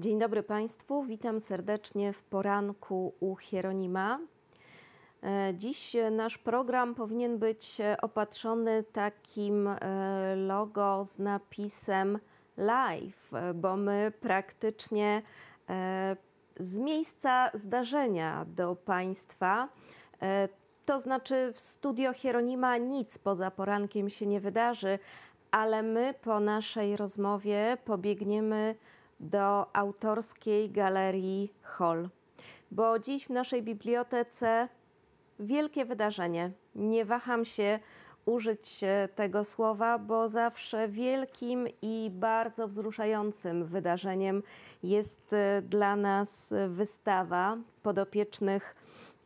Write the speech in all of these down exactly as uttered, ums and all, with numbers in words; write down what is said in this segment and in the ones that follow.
Dzień dobry Państwu, witam serdecznie w poranku u Hieronima. Dziś nasz program powinien być opatrzony takim logo z napisem live, bo my praktycznie z miejsca zdarzenia do Państwa, to znaczy w studio Hieronima nic poza porankiem się nie wydarzy, ale my po naszej rozmowie pobiegniemy do autorskiej galerii Hall, bo dziś w naszej bibliotece wielkie wydarzenie. Nie waham się użyć tego słowa, bo zawsze wielkim i bardzo wzruszającym wydarzeniem jest dla nas wystawa podopiecznych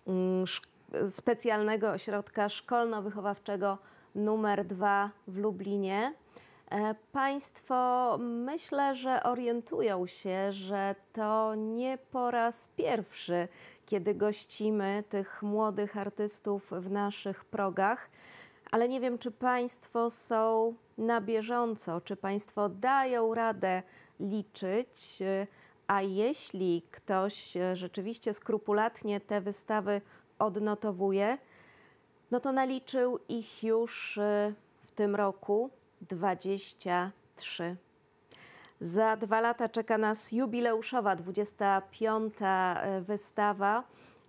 Specjalnego Ośrodka Szkolno-Wychowawczego numer dwa w Lublinie. Państwo myślę, że orientują się, że to nie po raz pierwszy, kiedy gościmy tych młodych artystów w naszych progach, ale nie wiem, czy Państwo są na bieżąco, czy Państwo dają radę liczyć, a jeśli ktoś rzeczywiście skrupulatnie te wystawy odnotowuje, no to naliczył ich już w tym roku dwadzieścia trzy. Za dwa lata czeka nas jubileuszowa dwudziesta piąta wystawa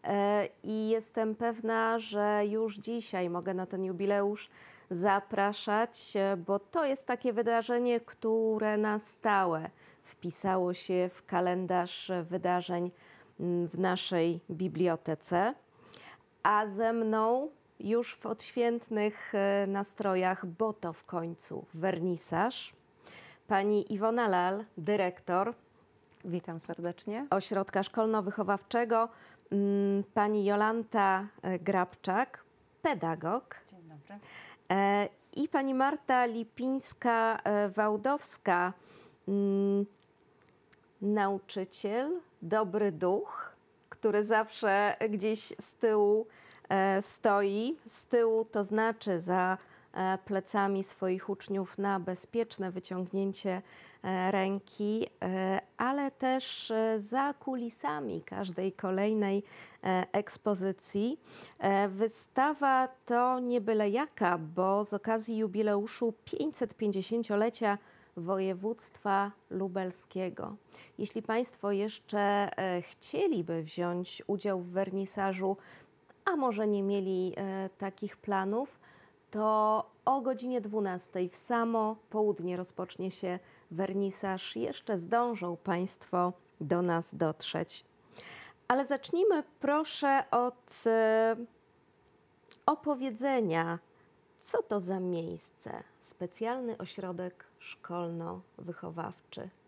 i jestem pewna, że już dzisiaj mogę na ten jubileusz zapraszać, bo to jest takie wydarzenie, które na stałe wpisało się w kalendarz wydarzeń w naszej bibliotece. A ze mną już w odświętnych nastrojach, bo to w końcu wernisaż, pani Iwona Lal, dyrektor. Witam serdecznie. Ośrodka Szkolno-Wychowawczego, pani Jolanta Grabczak, pedagog. Dzień dobry. I pani Marta Lipińska-Wałdowska, nauczyciel, dobry duch, który zawsze gdzieś z tyłu stoi. Z tyłu to znaczy za plecami swoich uczniów na bezpieczne wyciągnięcie ręki, ale też za kulisami każdej kolejnej ekspozycji. Wystawa to nie byle jaka, bo z okazji jubileuszu pięćsetpięćdziesięciolecia województwa lubelskiego. Jeśli Państwo jeszcze chcieliby wziąć udział w wernisażu, a może nie mieli e, takich planów, to o godzinie dwunastej w samo południe rozpocznie się wernisaż. Jeszcze zdążą Państwo do nas dotrzeć. Ale zacznijmy proszę od e, opowiedzenia, co to za miejsce, Specjalny Ośrodek Szkolno-Wychowawczy.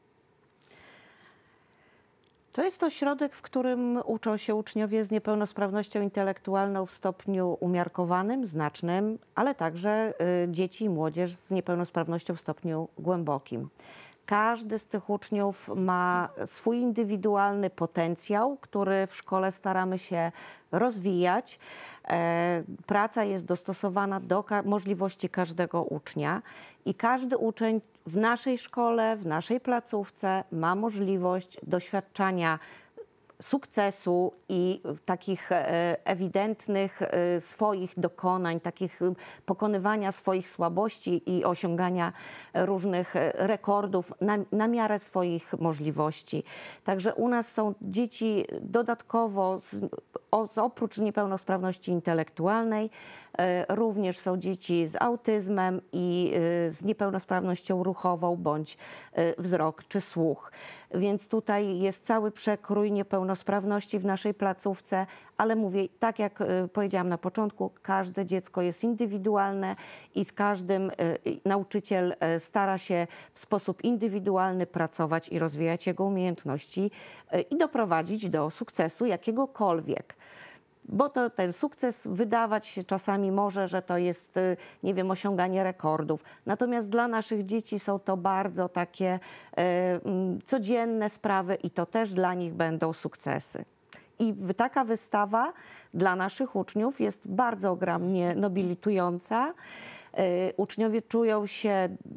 To jest ośrodek, w którym uczą się uczniowie z niepełnosprawnością intelektualną w stopniu umiarkowanym, znacznym, ale także y, dzieci i młodzież z niepełnosprawnością w stopniu głębokim. Każdy z tych uczniów ma swój indywidualny potencjał, który w szkole staramy się rozwijać. E, praca jest dostosowana do ka- możliwości każdego ucznia i każdy uczeń w naszej szkole, w naszej placówce ma możliwość doświadczania sukcesu i takich ewidentnych swoich dokonań, takich pokonywania swoich słabości i osiągania różnych rekordów na, na miarę swoich możliwości. Także u nas są dzieci dodatkowo, z, o, z oprócz niepełnosprawności intelektualnej, również są dzieci z autyzmem i z niepełnosprawnością ruchową bądź wzrok czy słuch. Więc tutaj jest cały przekrój niepełnosprawności w naszej placówce, ale mówię, tak jak powiedziałam na początku, każde dziecko jest indywidualne i z każdym nauczyciel stara się w sposób indywidualny pracować i rozwijać jego umiejętności i doprowadzić do sukcesu jakiegokolwiek. Bo to ten sukces wydawać się czasami może, że to jest, nie wiem, osiąganie rekordów. Natomiast dla naszych dzieci są to bardzo takie e, codzienne sprawy i to też dla nich będą sukcesy. I taka wystawa dla naszych uczniów jest bardzo ogromnie nobilitująca. E, uczniowie czują się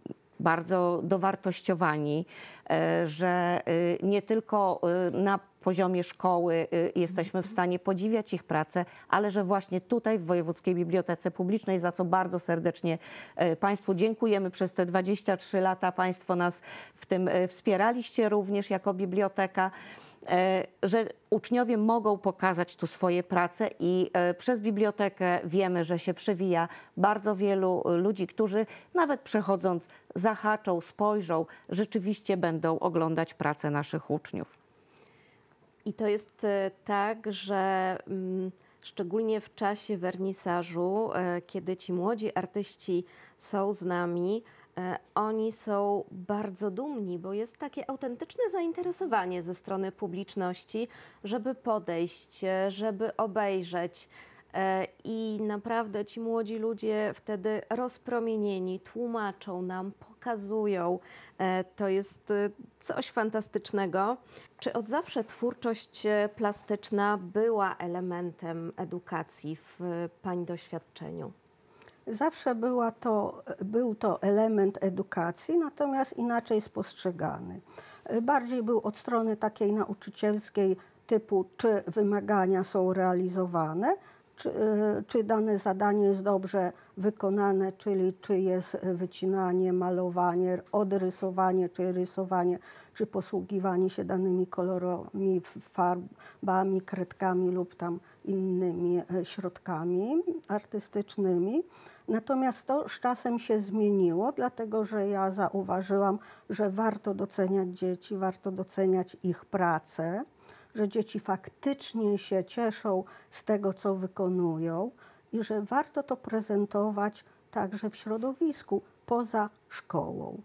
bardzo dowartościowani, e, że e, nie tylko e, na poziomie szkoły y, jesteśmy w stanie podziwiać ich pracę, ale że właśnie tutaj w Wojewódzkiej Bibliotece Publicznej, za co bardzo serdecznie y, Państwu dziękujemy. Przez te dwadzieścia trzy lata Państwo nas w tym y, wspieraliście również jako biblioteka, y, że uczniowie mogą pokazać tu swoje prace i y, przez bibliotekę wiemy, że się przewija bardzo wielu y, ludzi, którzy nawet przechodząc zahaczą, spojrzą, rzeczywiście będą oglądać pracę naszych uczniów. I to jest e, tak, że mm, szczególnie w czasie wernisażu, e, kiedy ci młodzi artyści są z nami, e, oni są bardzo dumni, bo jest takie autentyczne zainteresowanie ze strony publiczności, żeby podejść, e, żeby obejrzeć. E, I naprawdę ci młodzi ludzie wtedy rozpromienieni tłumaczą nam, pokazują. E, To jest e, coś fantastycznego. Czy od zawsze twórczość e, plastyczna była elementem edukacji w e, Pani doświadczeniu? Zawsze była to, był to element edukacji, natomiast inaczej spostrzegany. Bardziej był od strony takiej nauczycielskiej typu, czy wymagania są realizowane, czy, czy dane zadanie jest dobrze wykonane, czyli czy jest wycinanie, malowanie, odrysowanie, czy rysowanie, czy posługiwanie się danymi kolorami, farbami, kredkami lub tam innymi środkami artystycznymi. Natomiast to z czasem się zmieniło, dlatego że ja zauważyłam, że warto doceniać dzieci, warto doceniać ich pracę, że dzieci faktycznie się cieszą z tego, co wykonują i że warto to prezentować także w środowisku poza szkołą.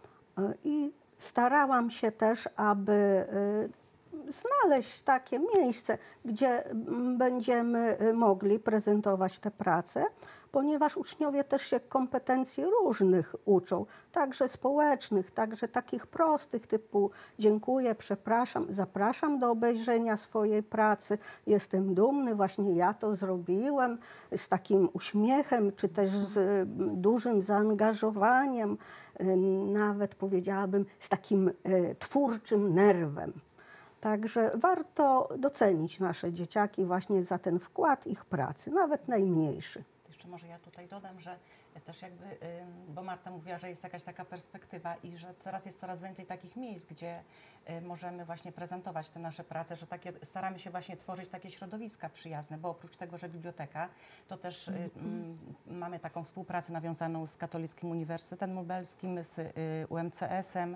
I starałam się też, aby znaleźć takie miejsce, gdzie będziemy mogli prezentować te prace, ponieważ uczniowie też się kompetencji różnych uczą, także społecznych, także takich prostych typu dziękuję, przepraszam, zapraszam do obejrzenia swojej pracy, jestem dumny, właśnie ja to zrobiłem z takim uśmiechem, czy też z dużym zaangażowaniem, nawet powiedziałabym z takim twórczym nerwem. Także warto docenić nasze dzieciaki właśnie za ten wkład ich pracy, nawet najmniejszy. Jeszcze może ja tutaj dodam, że też jakby, bo Marta mówiła, że jest jakaś taka perspektywa i że teraz jest coraz więcej takich miejsc, gdzie możemy właśnie prezentować te nasze prace, że takie, staramy się właśnie tworzyć takie środowiska przyjazne, bo oprócz tego, że biblioteka, to też mm. mamy taką współpracę nawiązaną z Katolickim Uniwersytetem Lubelskim, z U M C S-em.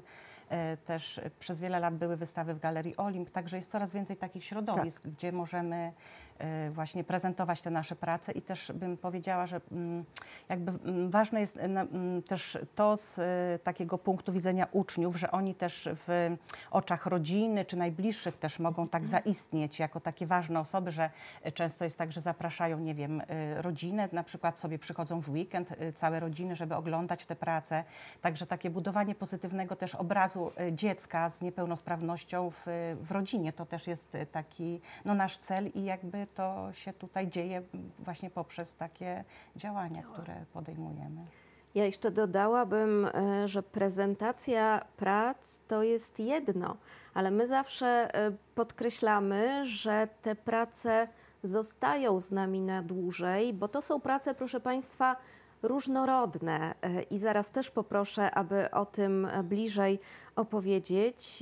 Też przez wiele lat były wystawy w Galerii Olimp, także jest coraz więcej takich środowisk, tak, gdzie możemy właśnie prezentować te nasze prace i też bym powiedziała, że jakby ważne jest też to z takiego punktu widzenia uczniów, że oni też w oczach rodziny czy najbliższych też mogą tak zaistnieć jako takie ważne osoby, że często jest tak, że zapraszają, nie wiem, rodzinę, na przykład sobie przychodzą w weekend całe rodziny, żeby oglądać te prace, także takie budowanie pozytywnego też obrazu dziecka z niepełnosprawnością w, w rodzinie, to też jest taki no, nasz cel i jakby to się tutaj dzieje właśnie poprzez takie działania, Działa. które podejmujemy. Ja jeszcze dodałabym, że prezentacja prac to jest jedno, ale my zawsze podkreślamy, że te prace zostają z nami na dłużej, bo to są prace, proszę Państwa, różnorodne i zaraz też poproszę, aby o tym bliżej opowiedzieć,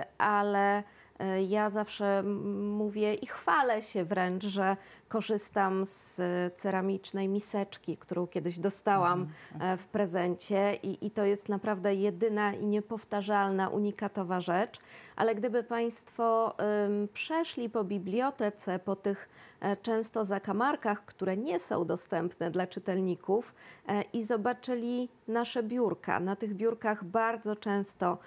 ale ja zawsze mówię i chwalę się wręcz, że korzystam z ceramicznej miseczki, którą kiedyś dostałam w prezencie i, i to jest naprawdę jedyna i niepowtarzalna, unikatowa rzecz. Ale gdyby Państwo um, przeszli po bibliotece, po tych e, często zakamarkach, które nie są dostępne dla czytelników e, i zobaczyli nasze biurka. Na tych biurkach bardzo często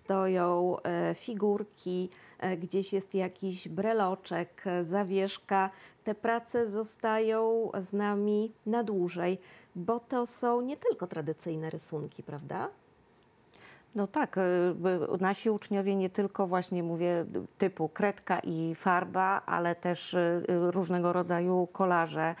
stoją e, figurki, e, gdzieś jest jakiś breloczek, e, zawieszka. Te prace zostają z nami na dłużej, bo to są nie tylko tradycyjne rysunki, prawda? No tak, nasi uczniowie nie tylko właśnie mówię typu kredka i farba, ale też różnego rodzaju kolaże.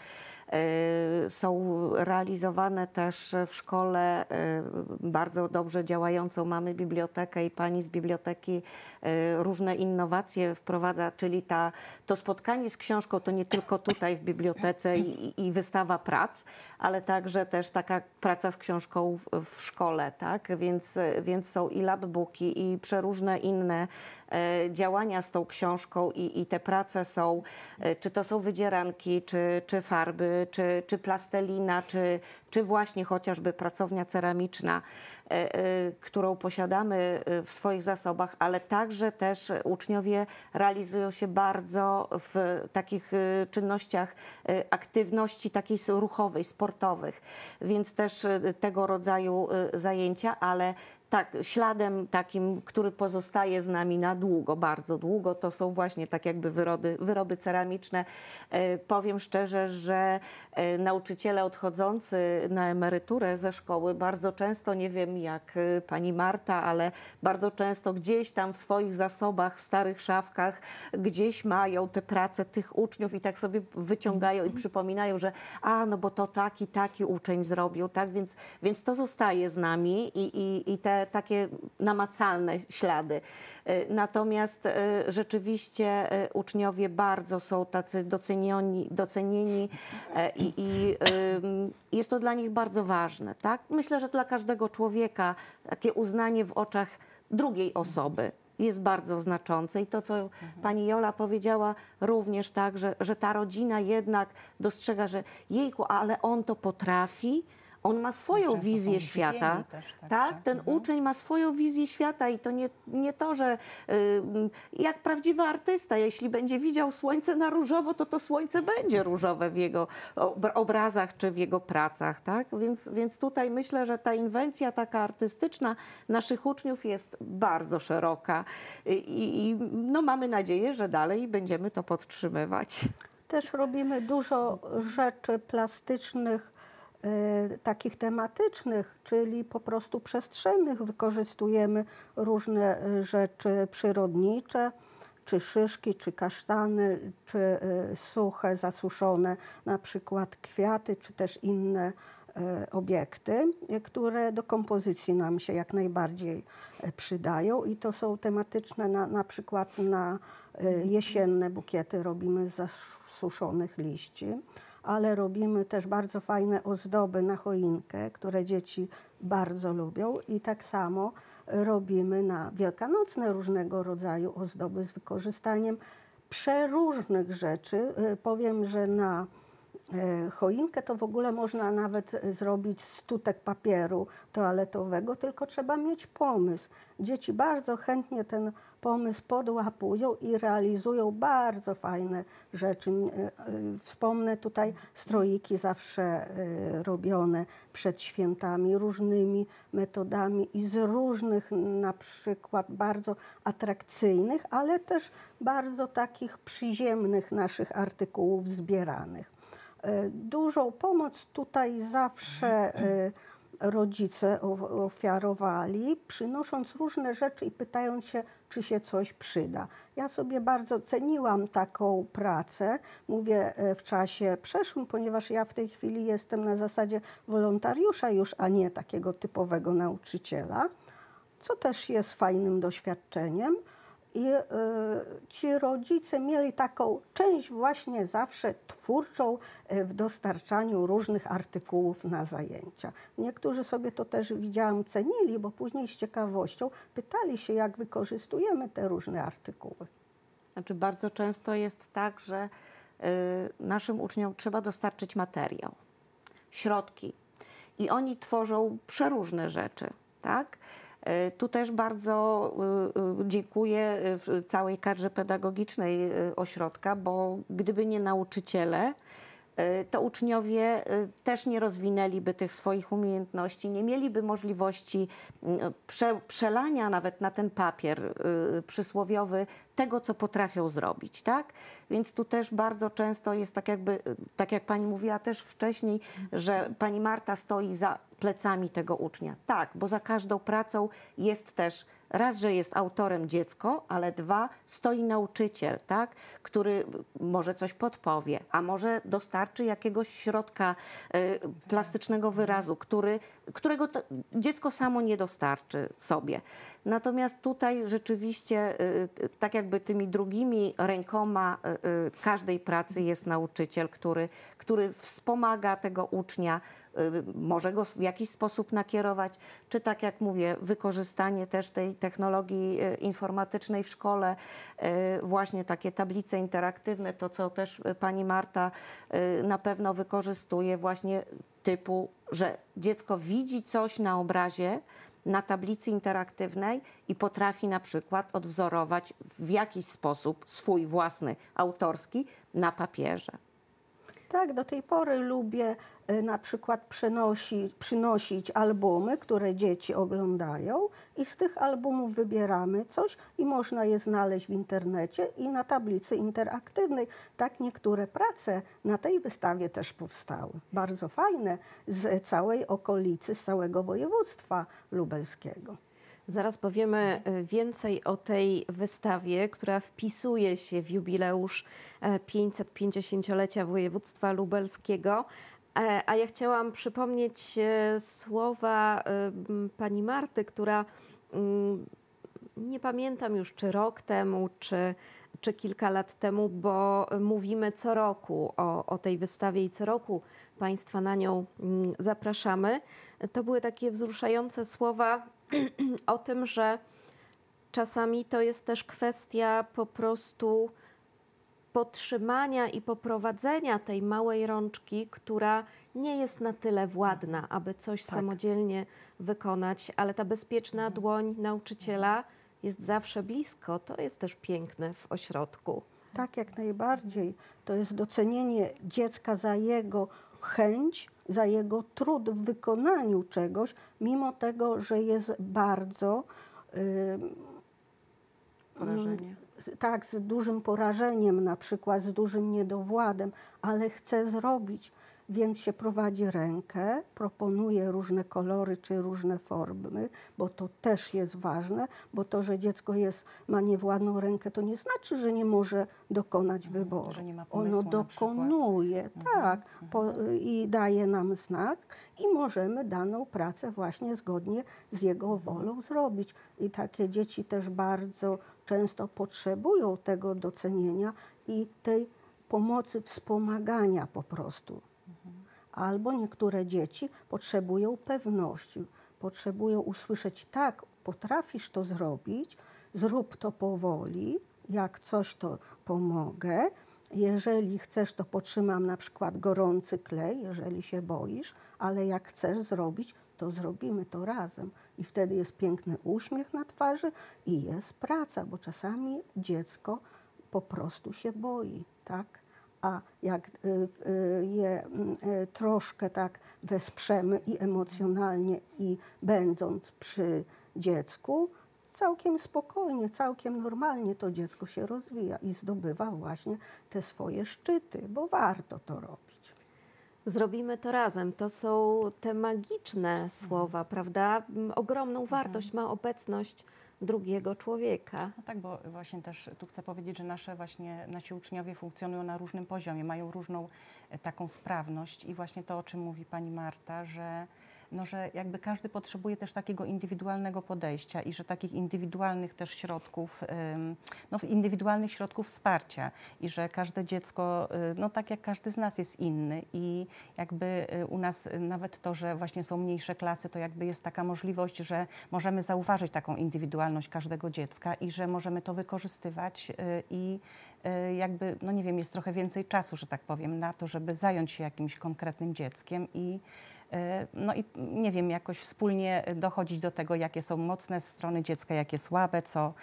Y, Są realizowane też w szkole y, bardzo dobrze działającą mamy bibliotekę i pani z biblioteki y, różne innowacje wprowadza, czyli ta, to spotkanie z książką to nie tylko tutaj w bibliotece i, i wystawa prac, ale także też taka praca z książką w, w szkole, tak? Więc, więc są i labbooki, i przeróżne inne e, działania z tą książką i, i te prace są, e, czy to są wydzieranki, czy, czy farby, czy, czy plastelina, czy, czy właśnie chociażby pracownia ceramiczna, e, e, którą posiadamy w swoich zasobach, ale także też uczniowie realizują się bardzo w takich e, czynnościach e, aktywności takiej ruchowej, sportowych, więc też e, tego rodzaju e, zajęcia, ale tak, śladem takim, który pozostaje z nami na długo, bardzo długo, to są właśnie tak jakby wyroby, wyroby ceramiczne. E, powiem szczerze, że e, nauczyciele odchodzący na emeryturę ze szkoły bardzo często, nie wiem jak e, pani Marta, ale bardzo często gdzieś tam w swoich zasobach, w starych szafkach, gdzieś mają te prace tych uczniów i tak sobie wyciągają i przypominają, że a, no bo to taki, taki uczeń zrobił, tak, więc, więc to zostaje z nami i, i, i te takie namacalne ślady. Natomiast rzeczywiście uczniowie bardzo są tacy docenieni, docenieni i, i jest to dla nich bardzo ważne. Tak? Myślę, że dla każdego człowieka takie uznanie w oczach drugiej osoby jest bardzo znaczące i to, co pani Jola powiedziała również tak, że, że ta rodzina jednak dostrzega, że jejku, ale on to potrafi. On ma swoją Często wizję są świata, zdziwieni też, tak, tak? że- Ten mhm. uczeń ma swoją wizję świata i to nie, nie to, że y, jak prawdziwy artysta, jeśli będzie widział słońce na różowo, to to słońce będzie różowe w jego ob- obrazach czy w jego pracach, tak? Więc, więc tutaj myślę, że ta inwencja taka artystyczna naszych uczniów jest bardzo szeroka i, i no mamy nadzieję, że dalej będziemy to podtrzymywać. Też robimy dużo rzeczy plastycznych, e, takich tematycznych, czyli po prostu przestrzennych. Wykorzystujemy różne e, rzeczy przyrodnicze, czy szyszki, czy kasztany, czy e, suche, zasuszone, na przykład kwiaty, czy też inne e, obiekty, e, które do kompozycji nam się jak najbardziej e, przydają. I to są tematyczne na, na przykład na e, jesienne bukiety robimy z zasuszonych liści, ale robimy też bardzo fajne ozdoby na choinkę, które dzieci bardzo lubią i tak samo robimy na wielkanocne różnego rodzaju ozdoby z wykorzystaniem przeróżnych rzeczy. Y, Powiem, że na e, choinkę to w ogóle można nawet e, zrobić z tutek papieru toaletowego, tylko trzeba mieć pomysł. Dzieci bardzo chętnie ten pomysł podłapują i realizują bardzo fajne rzeczy. E, e, Wspomnę tutaj stroiki zawsze e, robione przed świętami różnymi metodami i z różnych na przykład bardzo atrakcyjnych, ale też bardzo takich przyziemnych naszych artykułów zbieranych. E, Dużą pomoc tutaj zawsze e, rodzice o- ofiarowali, przynosząc różne rzeczy i pytając się, czy się coś przyda. Ja sobie bardzo ceniłam taką pracę, mówię e, w czasie przeszłym, ponieważ ja w tej chwili jestem na zasadzie wolontariusza już, a nie takiego typowego nauczyciela, co też jest fajnym doświadczeniem. I y, ci rodzice mieli taką część właśnie zawsze twórczą y, w dostarczaniu różnych artykułów na zajęcia. Niektórzy sobie to też widziałam cenili, bo później z ciekawością pytali się, jak wykorzystujemy te różne artykuły. Znaczy bardzo często jest tak, że y, naszym uczniom trzeba dostarczyć materiał, środki i oni tworzą przeróżne rzeczy, tak? Y, Tu też bardzo y, y, dziękuję y, w całej kadrze pedagogicznej y, ośrodka, bo gdyby nie nauczyciele, y, to uczniowie y, też nie rozwinęliby tych swoich umiejętności, nie mieliby możliwości y, prze, przelania nawet na ten papier y, przysłowiowy tego, co potrafią zrobić, tak? Więc tu też bardzo często jest tak jakby, y, tak jak pani mówiła też wcześniej, że pani Marta stoi za plecami tego ucznia. Tak, bo za każdą pracą jest też raz, że jest autorem dziecko, ale dwa, stoi nauczyciel, tak, który może coś podpowie, a może dostarczy jakiegoś środka y, plastycznego wyrazu, który, którego to dziecko samo nie dostarczy sobie. Natomiast tutaj rzeczywiście y, tak jakby tymi drugimi rękoma y, y, każdej pracy jest nauczyciel, który, który wspomaga tego ucznia, może go w jakiś sposób nakierować, czy tak jak mówię, wykorzystanie też tej technologii informatycznej w szkole, właśnie takie tablice interaktywne, to co też pani Marta na pewno wykorzystuje, właśnie typu, że dziecko widzi coś na obrazie, na tablicy interaktywnej i potrafi na przykład odwzorować w jakiś sposób swój własny, autorski na papierze. Tak, do tej pory lubię y, na przykład przynosi, przynosić albumy, które dzieci oglądają i z tych albumów wybieramy coś i można je znaleźć w internecie i na tablicy interaktywnej. Tak niektóre prace na tej wystawie też powstały. Bardzo fajne, z całej okolicy, z całego województwa lubelskiego. Zaraz powiemy więcej o tej wystawie, która wpisuje się w jubileusz pięćsetpięćdziesięciolecia województwa lubelskiego. A ja chciałam przypomnieć słowa pani Marty, która nie pamiętam już czy rok temu, czy, czy kilka lat temu, bo mówimy co roku o, o tej wystawie i co roku Państwa na nią zapraszamy. To były takie wzruszające słowa o tym, że czasami to jest też kwestia po prostu podtrzymania i poprowadzenia tej małej rączki, która nie jest na tyle władna, aby coś Tak. samodzielnie wykonać, ale ta bezpieczna dłoń nauczyciela jest zawsze blisko. To jest też piękne w ośrodku. Tak, jak najbardziej. To jest docenienie dziecka za jego chęć, za jego trud w wykonaniu czegoś, mimo tego, że jest bardzo y, Porażenie. z- tak, z dużym porażeniem, na przykład z dużym niedowładem, ale chce zrobić, więc się prowadzi rękę, proponuje różne kolory czy różne formy, bo to też jest ważne, bo to, że dziecko jest, ma niewładną rękę, to nie znaczy, że nie może dokonać wyboru. że nie ma Ono pomysłu na przykład. dokonuje, tak, po, i daje nam znak i możemy daną pracę właśnie zgodnie z jego wolą zrobić. I takie dzieci też bardzo często potrzebują tego docenienia i tej pomocy, wspomagania po prostu. Albo niektóre dzieci potrzebują pewności, potrzebują usłyszeć, tak, potrafisz to zrobić, zrób to powoli, jak coś to pomogę, jeżeli chcesz, to potrzymam na przykład gorący klej, jeżeli się boisz, ale jak chcesz zrobić, to zrobimy to razem. I wtedy jest piękny uśmiech na twarzy i jest praca, bo czasami dziecko po prostu się boi, tak? A jak y, y, je y, troszkę tak wesprzemy i emocjonalnie, i będąc przy dziecku, całkiem spokojnie, całkiem normalnie to dziecko się rozwija i zdobywa właśnie te swoje szczyty, bo warto to robić. Zrobimy to razem. To są te magiczne słowa, prawda? M, Ogromną wartość ma obecność drugiego człowieka. No tak, bo właśnie też tu chcę powiedzieć, że nasze właśnie, nasi uczniowie funkcjonują na różnym poziomie, mają różną e, taką sprawność i właśnie to, o czym mówi pani Marta, że no, że jakby każdy potrzebuje też takiego indywidualnego podejścia i że takich indywidualnych też środków, ym, no indywidualnych środków wsparcia i że każde dziecko, y, no tak jak każdy z nas jest inny i jakby y, u nas y, nawet to, że właśnie są mniejsze klasy, to jakby jest taka możliwość, że możemy zauważyć taką indywidualność każdego dziecka i że możemy to wykorzystywać y, i y, jakby, no nie wiem, jest trochę więcej czasu, że tak powiem, na to, żeby zająć się jakimś konkretnym dzieckiem i no i nie wiem, jakoś wspólnie dochodzić do tego, jakie są mocne strony dziecka, jakie słabe, co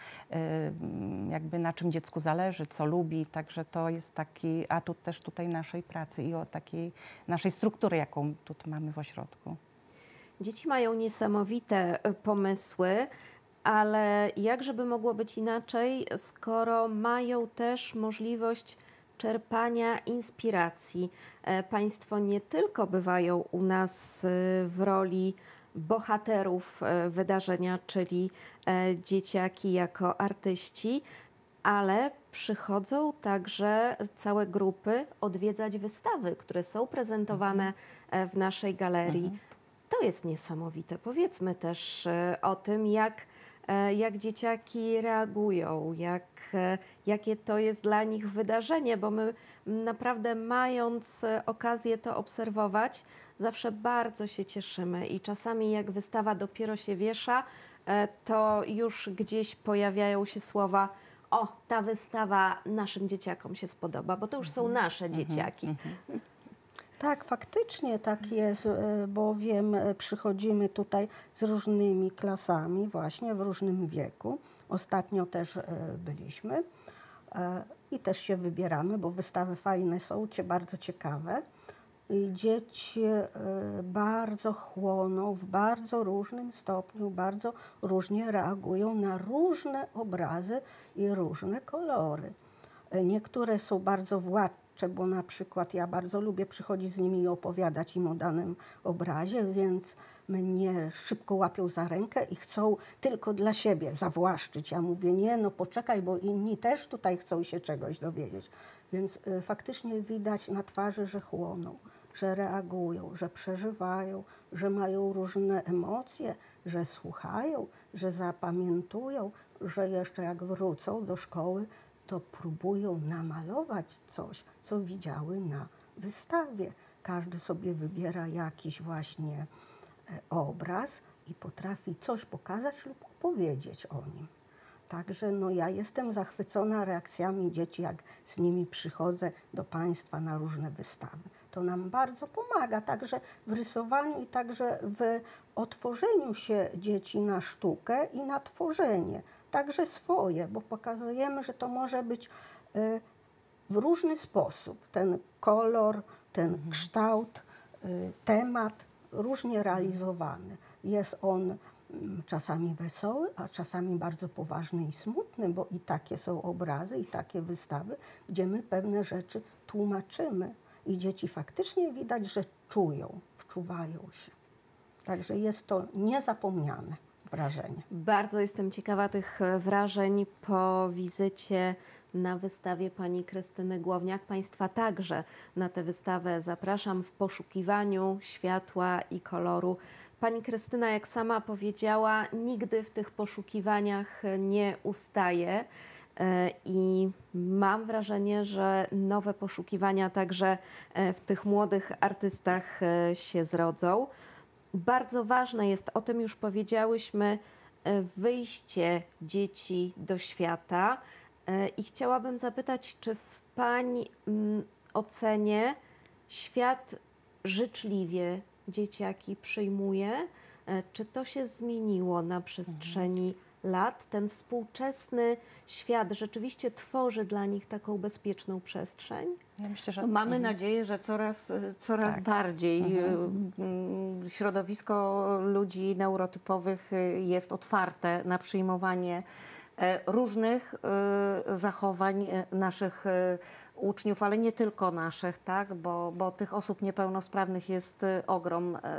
jakby na czym dziecku zależy, co lubi. Także to jest taki atut też tutaj naszej pracy i o takiej naszej struktury, jaką tu mamy w ośrodku. Dzieci mają niesamowite e, pomysły, ale jak żeby mogło być inaczej, skoro mają też możliwość czerpania inspiracji. E, Państwo nie tylko bywają u nas e, w roli bohaterów e, wydarzenia, czyli e, dzieciaki jako artyści, ale przychodzą także całe grupy odwiedzać wystawy, które są prezentowane e, w naszej galerii. Mhm. To jest niesamowite. Powiedzmy też e, o tym, jak, e, jak dzieciaki reagują, jak, e, jakie to jest dla nich wydarzenie, bo my naprawdę, mając e, okazję to obserwować, zawsze bardzo się cieszymy i czasami jak wystawa dopiero się wiesza, e, to już gdzieś pojawiają się słowa: o, ta wystawa naszym dzieciakom się spodoba, bo to już są nasze dzieciaki. Tak, faktycznie tak jest, e, bowiem e, przychodzimy tutaj z różnymi klasami, właśnie w różnym wieku. Ostatnio też e, byliśmy e, i też się wybieramy, bo wystawy fajne są, cie- bardzo ciekawe. I dzieci e, bardzo chłoną, w bardzo różnym stopniu, bardzo różnie reagują na różne obrazy i różne kolory. E, Niektóre są bardzo władcze, bo na przykład ja bardzo lubię przychodzić z nimi i opowiadać im o danym obrazie, więc mnie szybko łapią za rękę i chcą tylko dla siebie zawłaszczyć. Ja mówię: nie, no poczekaj, bo inni też tutaj chcą się czegoś dowiedzieć. Więc y, faktycznie widać na twarzy, że chłoną, że reagują, że przeżywają, że mają różne emocje, że słuchają, że zapamiętują, że jeszcze jak wrócą do szkoły, to próbują namalować coś, co widziały na wystawie. Każdy sobie wybiera jakiś właśnie e, obraz i potrafi coś pokazać lub opowiedzieć o nim. Także no, ja jestem zachwycona reakcjami dzieci, jak z nimi przychodzę do Państwa na różne wystawy. To nam bardzo pomaga, także w rysowaniu i także w otworzeniu się dzieci na sztukę i na tworzenie. Także swoje, bo pokazujemy, że to może być y, w różny sposób. Ten kolor, ten kształt, y, temat różnie realizowany. Jest on mm, czasami wesoły, a czasami bardzo poważny i smutny, bo i takie są obrazy, i takie wystawy, gdzie my pewne rzeczy tłumaczymy i dzieci faktycznie widać, że czują, wczuwają się. Także jest to niezapomniane wrażenie. Bardzo jestem ciekawa tych e, wrażeń po wizycie na wystawie pani Krystyny Głowniak. Państwa także na tę wystawę zapraszam w poszukiwaniu światła i koloru. Pani Krystyna, jak sama powiedziała, nigdy w tych poszukiwaniach nie ustaje. E, I mam wrażenie, że nowe poszukiwania także e, w tych młodych artystach e, się zrodzą. Bardzo ważne jest, o tym już powiedziałyśmy, e, wyjście dzieci do świata. E, I chciałabym zapytać, czy w Pani mm, ocenie świat życzliwie dzieciaki przyjmuje? E, Czy to się zmieniło na przestrzeni lat? Ten współczesny świat rzeczywiście tworzy dla nich taką bezpieczną przestrzeń? Ja myślę, że No, mamy nadzieję, że coraz, coraz Tak. bardziej Mhm. y, y, środowisko ludzi neurotypowych y, jest otwarte na przyjmowanie e, różnych y, zachowań y, naszych y, uczniów, ale nie tylko naszych, tak? bo, bo tych osób niepełnosprawnych jest y, ogrom y, y,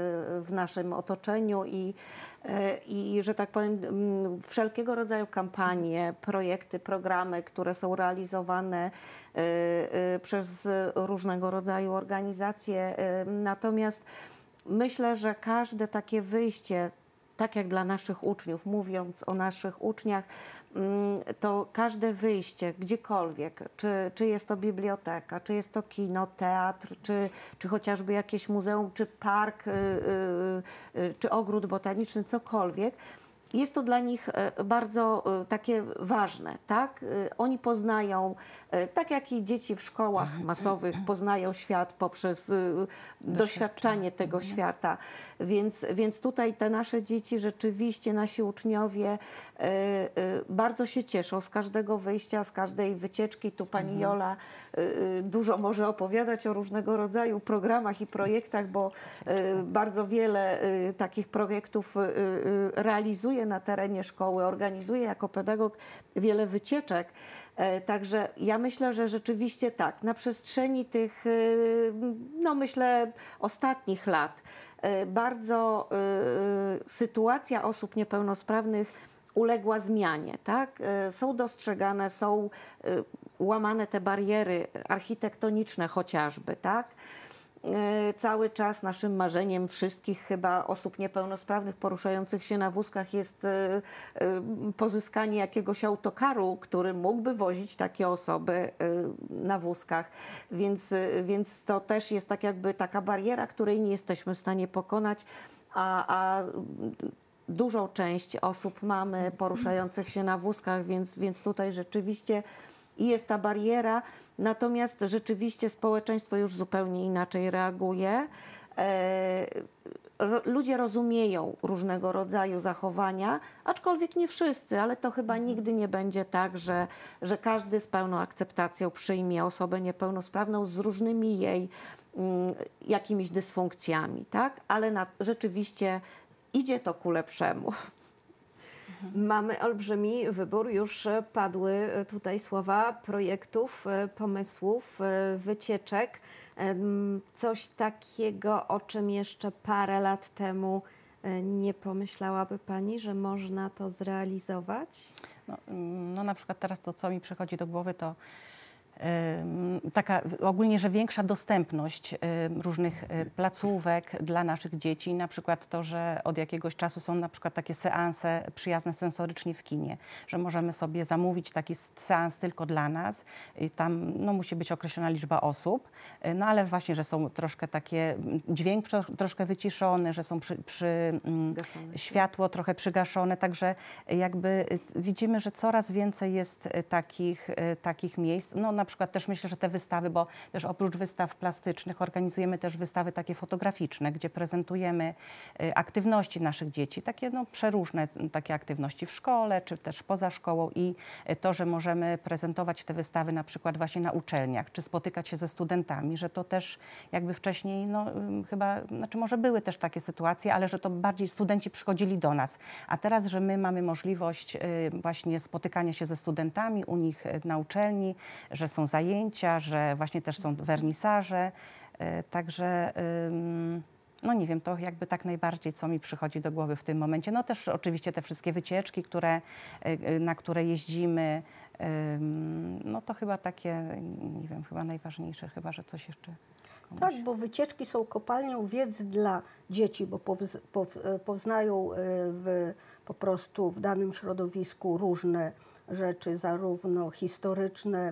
w naszym otoczeniu i, y, i, że tak powiem, mm, wszelkiego rodzaju kampanie, projekty, programy, które są realizowane y, y, przez różnego rodzaju organizacje. y, Natomiast myślę, że każde takie wyjście, tak jak dla naszych uczniów, mówiąc o naszych uczniach, mm, to każde wyjście gdziekolwiek, czy, czy jest to biblioteka, czy jest to kino, teatr, czy, czy chociażby jakieś muzeum, czy park, y, y, y, czy ogród botaniczny, cokolwiek, jest to dla nich e, bardzo e, takie ważne, tak? E, Oni poznają, e, tak jak i dzieci w szkołach masowych poznają świat poprzez e, doświadczanie tego świata, więc, więc tutaj te nasze dzieci rzeczywiście, nasi uczniowie e, e, bardzo się cieszą z każdego wyjścia, z każdej wycieczki. Tu pani Jola e, e, dużo może opowiadać o różnego rodzaju programach i projektach, bo e, bardzo wiele e, takich projektów e, e, realizuje organizuję na terenie szkoły, organizuję jako pedagog wiele wycieczek. E, Także ja myślę, że rzeczywiście tak, na przestrzeni tych, y, no myślę, ostatnich lat e, bardzo y, sytuacja osób niepełnosprawnych uległa zmianie, tak? E, Są dostrzegane, są y, łamane te bariery architektoniczne chociażby, tak? E, Cały czas naszym marzeniem wszystkich chyba osób niepełnosprawnych poruszających się na wózkach jest e, e, pozyskanie jakiegoś autokaru, który mógłby wozić takie osoby e, na wózkach. Więc, e, więc to też jest tak jakby taka bariera, której nie jesteśmy w stanie pokonać, a, a dużą część osób mamy poruszających się na wózkach, więc, więc tutaj rzeczywiście i jest ta bariera, natomiast rzeczywiście społeczeństwo już zupełnie inaczej reaguje. E, ro, ludzie rozumieją różnego rodzaju zachowania, aczkolwiek nie wszyscy, ale to chyba nigdy nie będzie tak, że, że każdy z pełną akceptacją przyjmie osobę niepełnosprawną z różnymi jej mm, jakimiś dysfunkcjami, tak? Ale na, rzeczywiście idzie to ku lepszemu. Mamy olbrzymi wybór, już padły tutaj słowa projektów, pomysłów, wycieczek. Em, Coś takiego, o czym jeszcze parę lat temu e, nie pomyślałaby Pani, że można to zrealizować? No, no na przykład teraz to, co mi przychodzi do głowy, to ym, taka ogólnie, że większa dostępność ym, różnych y, placówek dla naszych dzieci, na przykład to, że od jakiegoś czasu są na przykład takie seanse przyjazne sensorycznie w kinie, że możemy sobie zamówić taki seans tylko dla nas i tam no, musi być określona liczba osób, y, no ale właśnie, że są troszkę takie, dźwięk tro, troszkę wyciszony, że są przy, przy ym, Gaszone. światło trochę przygaszone, także jakby y, widzimy, że coraz więcej jest y, takich, y, takich miejsc. No na przykład też myślę, że te wystawy, bo też oprócz wystaw plastycznych organizujemy też wystawy takie fotograficzne, gdzie prezentujemy y, aktywności naszych dzieci, takie no przeróżne m, takie aktywności w szkole, czy też poza szkołą i y, to, że możemy prezentować te wystawy na przykład właśnie na uczelniach, czy spotykać się ze studentami, że to też jakby wcześniej, no ym, chyba, znaczy może były też takie sytuacje, ale że to bardziej studenci przychodzili do nas, a teraz, że my mamy możliwość y, właśnie spotykania się ze studentami u nich y, na uczelni, że są zajęcia, że właśnie też są wernisaże, y, także ym, no nie wiem, to jakby tak najbardziej, co mi przychodzi do głowy w tym momencie. No też oczywiście te wszystkie wycieczki, które, y, y, na które jeździmy, ym, no to chyba takie, nie wiem, chyba najważniejsze, chyba, że coś jeszcze komuś... Tak, bo wycieczki są kopalnią wiedzy dla dzieci, bo powz, pow, poznają y, w, po prostu w danym środowisku różne rzeczy, zarówno historyczne,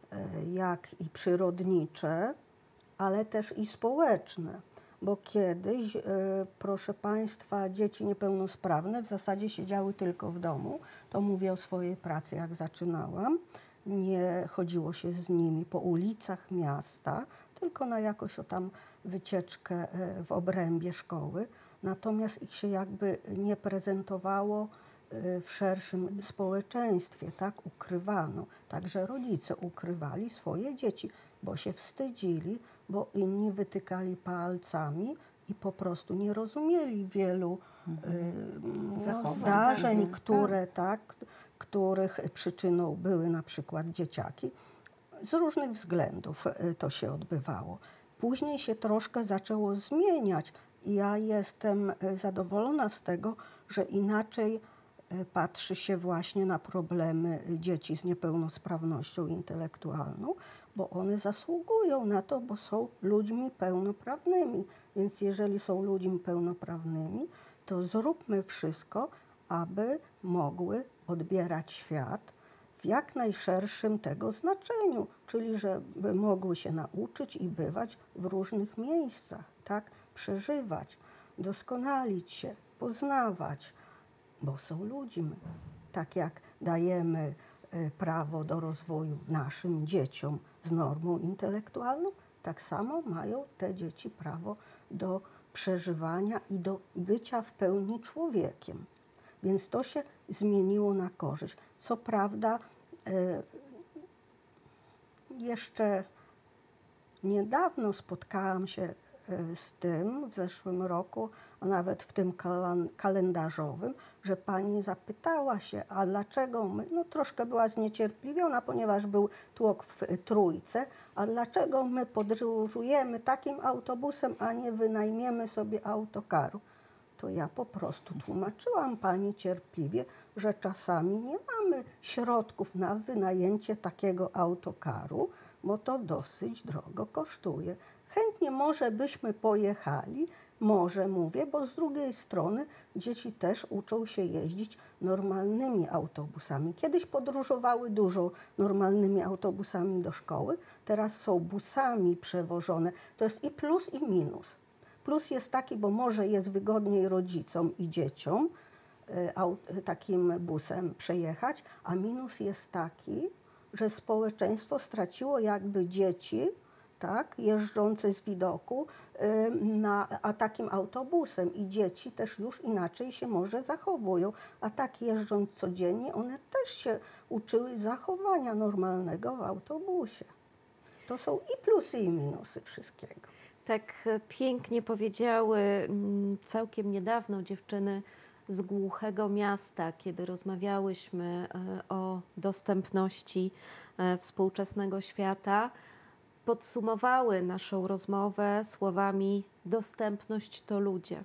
y, jak i przyrodnicze, ale też i społeczne. Bo kiedyś, y, proszę Państwa, dzieci niepełnosprawne w zasadzie siedziały tylko w domu. To mówię o swojej pracy, jak zaczynałam. Nie chodziło się z nimi po ulicach miasta, tylko na jakąś o tam wycieczkę y, w obrębie szkoły. Natomiast ich się jakby nie prezentowało y, w szerszym społeczeństwie, tak? Ukrywano. Także rodzice ukrywali swoje dzieci, bo się wstydzili, bo inni wytykali palcami i po prostu nie rozumieli wielu y, no, Zachowań. zdarzeń, Mhm. które, tak, których przyczyną były na przykład dzieciaki. Z różnych względów y, to się odbywało. Później się troszkę zaczęło zmieniać i ja jestem y, zadowolona z tego, że inaczej y, patrzy się właśnie na problemy dzieci z niepełnosprawnością intelektualną, bo one zasługują na to, bo są ludźmi pełnoprawnymi. Więc jeżeli są ludźmi pełnoprawnymi, to zróbmy wszystko, aby mogły odbierać świat w jak najszerszym tego znaczeniu, czyli żeby mogły się nauczyć i bywać w różnych miejscach, tak? Przeżywać, doskonalić się, poznawać, bo są ludźmi. Tak jak dajemy y, prawo do rozwoju naszym dzieciom z normą intelektualną, tak samo mają te dzieci prawo do przeżywania i do bycia w pełni człowiekiem. Więc to się zmieniło na korzyść. Co prawda y, jeszcze niedawno spotkałam się y, z tym w zeszłym roku, a nawet w tym kalan- kalendarzowym, że pani zapytała się, a dlaczego my, no troszkę była zniecierpliwiona, ponieważ był tłok w y, Trójce, a dlaczego my podróżujemy takim autobusem, a nie wynajmiemy sobie autokaru. To ja po prostu tłumaczyłam pani cierpliwie, że czasami nie mamy środków na wynajęcie takiego autokaru, bo to dosyć drogo kosztuje. Chętnie może byśmy pojechali, może mówię, bo z drugiej strony dzieci też uczą się jeździć normalnymi autobusami. Kiedyś podróżowały dużo normalnymi autobusami do szkoły, teraz są busami przewożone. To jest i plus, i minus. Plus jest taki, bo może jest wygodniej rodzicom i dzieciom y, au, takim busem przejechać, a minus jest taki, że społeczeństwo straciło jakby dzieci, tak, jeżdżące z widoku, y, na, a takim autobusem i dzieci też już inaczej się może zachowują, a tak jeżdżąc codziennie, one też się uczyły zachowania normalnego w autobusie. To są i plusy, i minusy wszystkiego. Tak pięknie powiedziały mm, całkiem niedawno dziewczyny z głuchego miasta, kiedy rozmawiałyśmy e, o dostępności e, współczesnego świata, podsumowały naszą rozmowę słowami: dostępność to ludzie.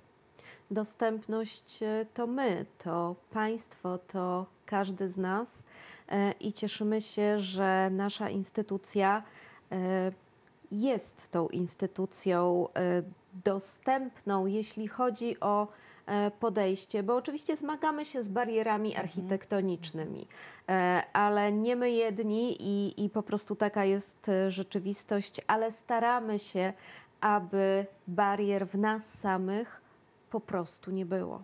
Dostępność e, to my, to państwo, to każdy z nas e, i cieszymy się, że nasza instytucja e, jest tą instytucją e, dostępną, jeśli chodzi o e, podejście, bo oczywiście zmagamy się z barierami architektonicznymi, e, ale nie my jedni i, i po prostu taka jest e, rzeczywistość, ale staramy się, aby barier w nas samych po prostu nie było.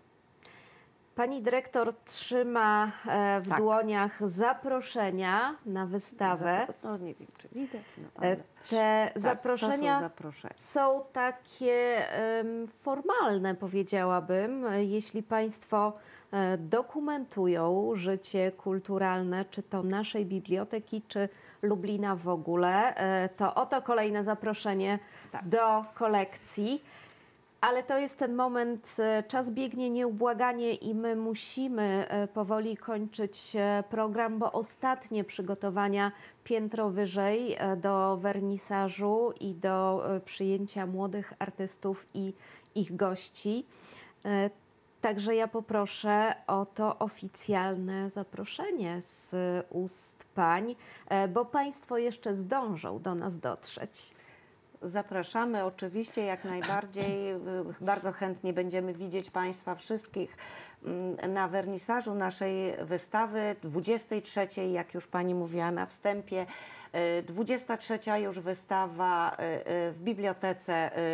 Pani dyrektor trzyma e, w Tak. dłoniach zaproszenia na wystawę. No nie wiem, czy widać, no, E, ale Te tak, zaproszenia to są zaproszenia. są takie em, formalne, powiedziałabym. Jeśli Państwo e, dokumentują życie kulturalne, czy to naszej biblioteki, czy Lublina w ogóle, e, to oto kolejne zaproszenie do kolekcji. Ale to jest ten moment, e, czas biegnie nieubłaganie i my musimy e, powoli kończyć e, program, bo ostatnie przygotowania piętro wyżej e, do wernisażu i do e, przyjęcia młodych artystów i ich gości. E, Także ja poproszę o to oficjalne zaproszenie z ust pań, e, bo Państwo jeszcze zdążą do nas dotrzeć. Zapraszamy oczywiście jak najbardziej. Bardzo chętnie będziemy widzieć Państwa wszystkich mm, na wernisażu naszej wystawy dwudziestej trzeciej, jak już Pani mówiła na wstępie. Y, dwudziesta trzecia już wystawa y, y, w bibliotece, y,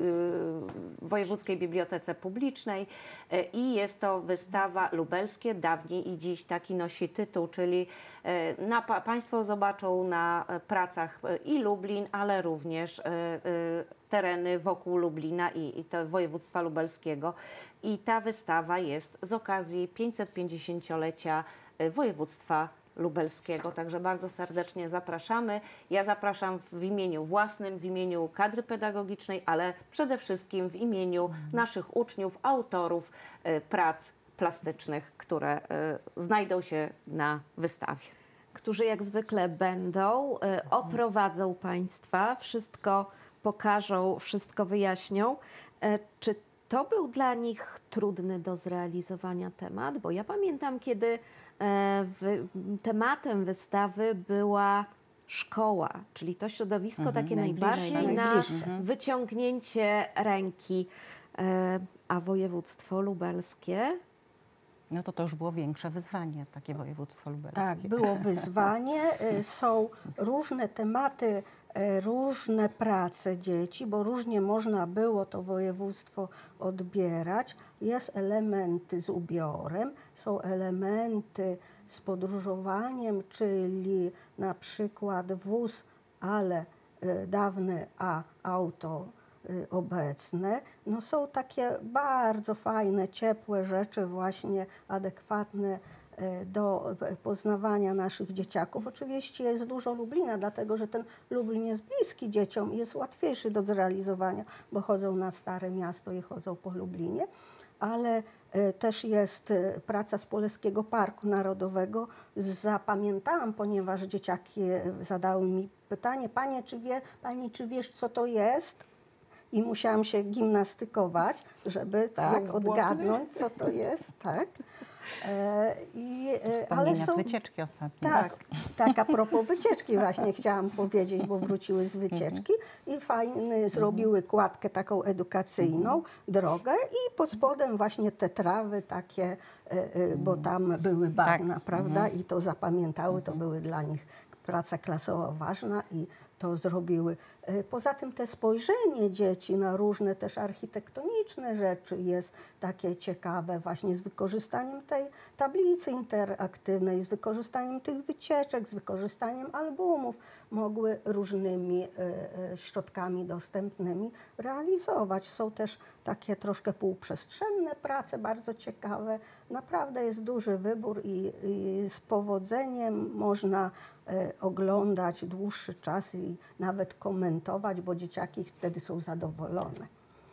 y, Wojewódzkiej Bibliotece Publicznej y, i jest to wystawa Lubelskie, dawniej i dziś, taki nosi tytuł, czyli y, na, pa, Państwo zobaczą na y, pracach y, i Lublin, ale również y, y, tereny wokół Lublina i, i to województwa lubelskiego. I ta wystawa jest z okazji pięćsetpięćdziesięciolecia y, województwa lubelskiego, także bardzo serdecznie zapraszamy. Ja zapraszam w imieniu własnym, w imieniu kadry pedagogicznej, ale przede wszystkim w imieniu naszych uczniów, autorów y, prac plastycznych, które y, znajdą się na wystawie. Którzy jak zwykle będą, y, oprowadzą Państwa, wszystko pokażą, wszystko wyjaśnią. Y, Czy to był dla nich trudny do zrealizowania temat? Bo ja pamiętam, kiedy e, w, tematem wystawy była szkoła, czyli to środowisko Mhm, takie najbliższe. najbardziej na Najbliższe. wyciągnięcie ręki. E, a województwo lubelskie? No to to już było większe wyzwanie, takie województwo lubelskie. Tak, było wyzwanie. Y, Są różne tematy, y, różne prace dzieci, bo różnie można było to województwo odbierać. Jest elementy z ubiorem, są elementy z podróżowaniem, czyli na przykład wóz, ale y, dawny, a auto y, obecne. No są takie bardzo fajne, ciepłe rzeczy, właśnie adekwatne e, do poznawania naszych dzieciaków. Oczywiście jest dużo Lublina, dlatego że ten Lublin jest bliski dzieciom i jest łatwiejszy do zrealizowania, bo chodzą na Stare Miasto i chodzą po Lublinie, ale e, też jest e, praca z Poleskiego Parku Narodowego. Zapamiętałam, ponieważ dzieciaki zadały mi pytanie: Panie, czy wie, pani, czy wiesz, co to jest? I musiałam się gimnastykować, żeby tak odgadnąć, co to jest, tak. E, i, e, Wspomnienia z wycieczki ostatnio. tak, tak, a propos wycieczki właśnie chciałam powiedzieć, bo wróciły z wycieczki i fajny, zrobiły kładkę taką edukacyjną, drogę i pod spodem właśnie te trawy takie, e, e, bo tam były bagna, Tak. prawda, i to zapamiętały, to były dla nich praca klasowa ważna i to zrobiły. E, Poza tym te spojrzenie dzieci na różne też architektoniczne rzeczy jest takie ciekawe właśnie z wykorzystaniem tej tablicy interaktywnej, z wykorzystaniem tych wycieczek, z wykorzystaniem albumów. Mogły różnymi e, e, środkami dostępnymi realizować. Są też takie troszkę półprzestrzenne prace, bardzo ciekawe. Naprawdę jest duży wybór i, i z powodzeniem można e, oglądać dłuższy czas i nawet komentować, bo dzieciaki wtedy są zadowolone.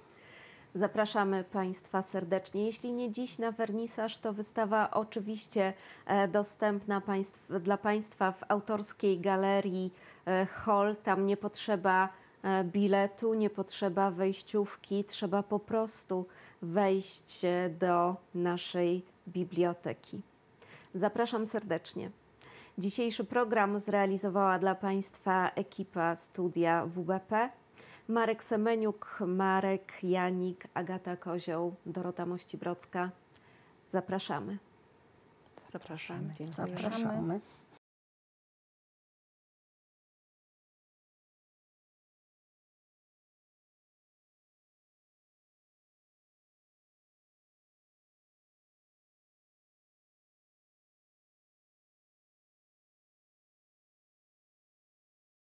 Zapraszamy Państwa serdecznie. Jeśli nie dziś na wernisaż, to wystawa oczywiście e, dostępna państw, dla Państwa w autorskiej galerii e, Hall. Tam nie potrzeba e, biletu, nie potrzeba wejściówki, trzeba po prostu wejść e, do naszej biblioteki. Zapraszam serdecznie. Dzisiejszy program zrealizowała dla Państwa ekipa studia W B P. Marek Semeniuk, Marek Janik, Agata Kozioł, Dorota Mościbrocka. Zapraszamy. Zapraszamy. Zapraszamy.